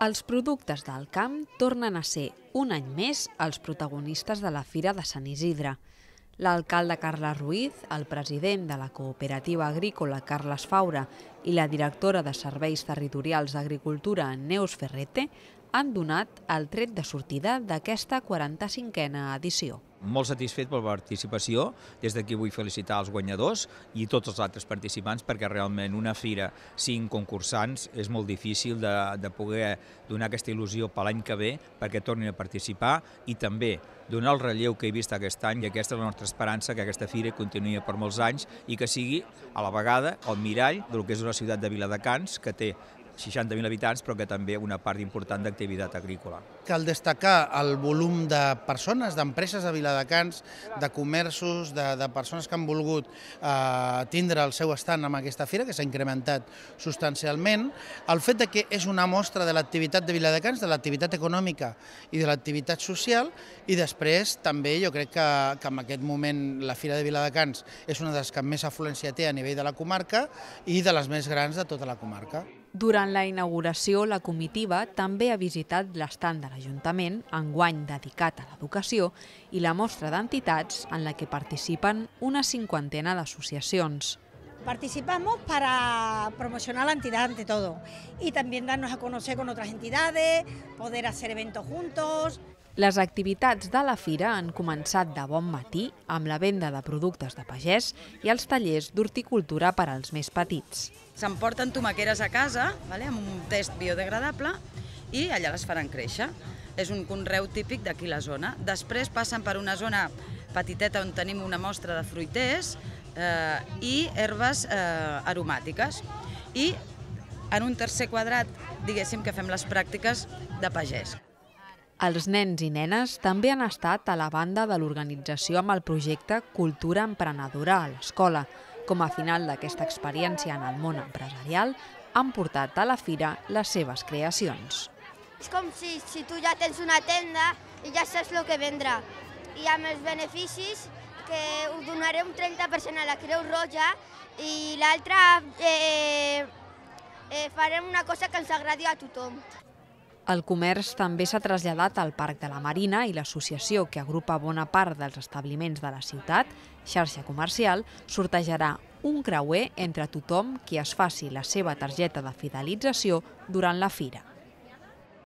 Els productes del camp tornen a ser un any més els protagonistes de la Fira de Sant Isidre. L'alcalde Carles Ruiz, el president de la cooperativa agrícola Carles Faura i la directora de Serveis Territorials d'Agricultura Neus Ferrete han donat el tret de sortida d'aquesta 45a edició. Molt satisfet per la participació. Des d'aquí vull felicitar els guanyadors i tots els altres participants perquè realment una fira, 5 concursants, és molt difícil de poder donar aquesta il·lusió per l'any que ve perquè tornin a participar i també donar el relleu que he vist aquest any, i aquesta és la nostra esperança, que aquesta fira continuï per molts anys i que sigui a la vegada el mirall del que és una ciutat de Viladecans que té 60.000 habitants, però que també una part important d'activitat agrícola. Cal destacar el volum de persones, d'empreses de Viladecans, de comerços, de persones que han volgut tindre el seu estand en aquesta fira, que s'ha incrementat substancialment. El fet que és una mostra de l'activitat de Viladecans, de l'activitat econòmica i de l'activitat social, i després també jo crec que en aquest moment la Fira de Viladecans és una de les que més afluència té a nivell de la comarca i de les més grans de tota la comarca. Durant la inauguració, la comitiva també ha visitat l'estand de l'Ajuntament, enguany dedicat a l'educació, i la mostra d'entitats en la que participen una 50ena d'associacions. Participamos para promocionar la entidad ante todo y también darnos a conocer con otras entidades, poder hacer eventos juntos. Les activitats de la fira han començat de bon matí amb la venda de productes de pagès i els tallers d'horticultura per als més petits. S'emporten tomaqueres a casa amb un test biodegradable i allà les faran créixer. És un conreu típic d'aquí la zona. Després passen per una zona petiteta on tenim una mostra de fruiters i herbes aromàtiques. I en un tercer quadrat, diguéssim que fem les pràctiques de pagès. Els nens i nenes també han estat a la banda de l'organització amb el projecte Cultura Emprenedora a l'escola. Com a final d'aquesta experiència en el món empresarial, han portat a la fira les seves creacions. És com si tu ja tens una tenda i ja saps el que vendrà. I amb els beneficis que us donaré un 30% a la Creu Roja i l'altre farem una cosa que ens agradi a tothom. El comerç també s'ha traslladat al Parc de la Marina i l'associació que agrupa bona part dels establiments de la ciutat, Xarxa Comercial, sortejarà un creuer entre tothom qui es faci la seva targeta de fidelització durant la fira.